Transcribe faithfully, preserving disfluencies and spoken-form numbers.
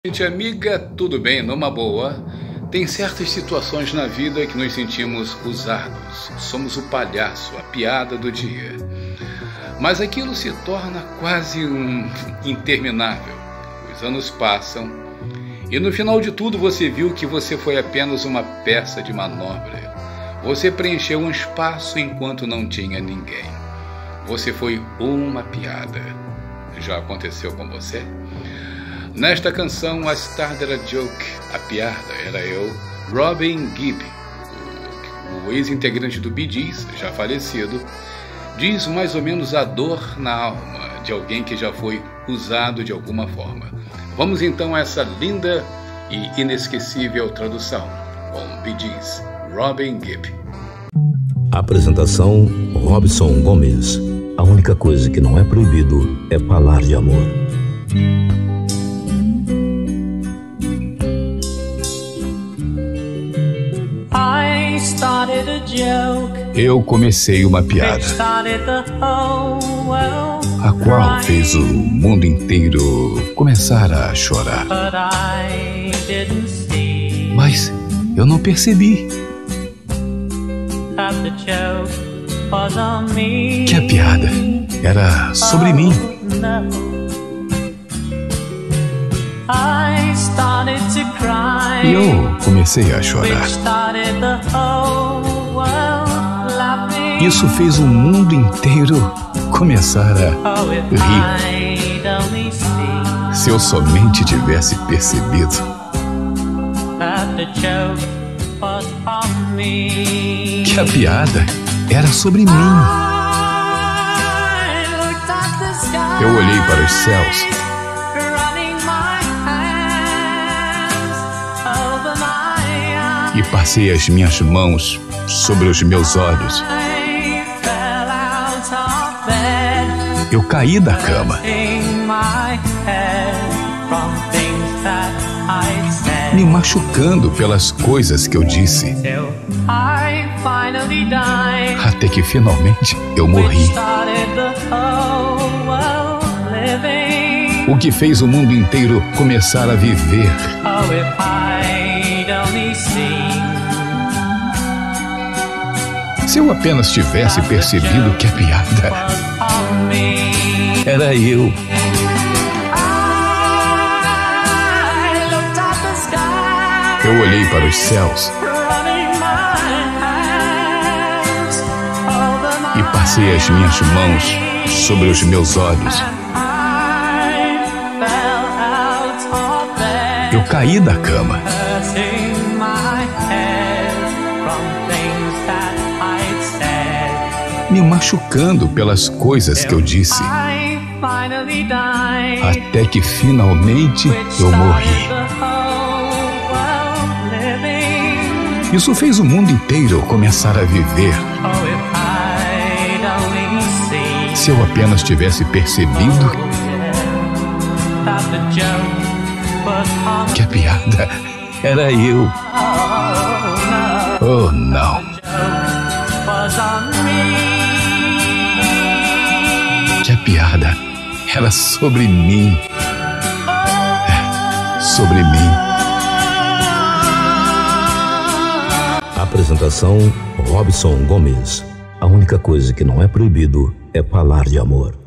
Gente amiga, tudo bem? Numa boa. Tem certas situações na vida que nos sentimos usados. Somos o palhaço, a piada do dia. Mas aquilo se torna quase um interminável. Os anos passam e no final de tudo você viu que você foi apenas uma peça de manobra. Você preencheu um espaço enquanto não tinha ninguém. Você foi uma piada. Já aconteceu com você? Nesta canção, a star era joke, a piada era eu, Robin Gibb, o, o ex-integrante do Bee Gees, já falecido, diz mais ou menos a dor na alma de alguém que já foi usado de alguma forma. Vamos então a essa linda e inesquecível tradução com Bee Gees, Robin Gibb. Apresentação Robson Gomes. A única coisa que não é proibido é falar de amor. Eu comecei uma piada, a qual fez o mundo inteiro começar a chorar. Mas eu não percebi que a piada era sobre mim. E eu comecei a chorar. Isso fez o mundo inteiro começar a rir. Se eu somente tivesse percebido que a piada era sobre mim. Eu olhei para os céus e passei as minhas mãos sobre os meus olhos. Eu caí da cama, me machucando pelas coisas que eu disse, até que finalmente eu morri. O que fez o mundo inteiro começar a viver. Se eu apenas tivesse percebido que a piada era eu. Eu olhei para os céus e passei as minhas mãos sobre os meus olhos. Eu caí da cama, me machucando pelas coisas que eu disse, até que finalmente eu morri. Isso fez o mundo inteiro começar a viver. Se eu apenas tivesse percebido que a piada era eu. Oh, não. Que a piada era sobre mim. É, sobre mim. Apresentação Robson Gomes. A única coisa que não é proibido é falar de amor.